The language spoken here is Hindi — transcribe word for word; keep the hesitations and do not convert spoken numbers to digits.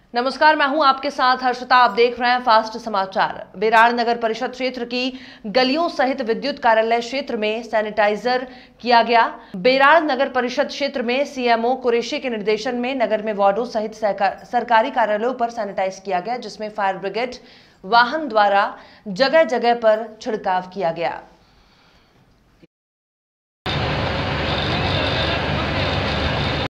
नमस्कार, मैं हूं आपके साथ हर्षिता। आप देख रहे हैं फास्ट समाचार। बेराड़ नगर परिषद क्षेत्र की गलियों सहित विद्युत कार्यालय क्षेत्र में सैनिटाइजर किया गया। बेराड़ नगर परिषद क्षेत्र में सीएमओ कुरैशी के निर्देशन में नगर में वार्डों सहित सरकारी कार्यालयों पर सैनिटाइज किया गया, जिसमें फायर ब्रिगेड वाहन द्वारा जगह जगह पर छिड़काव किया गया।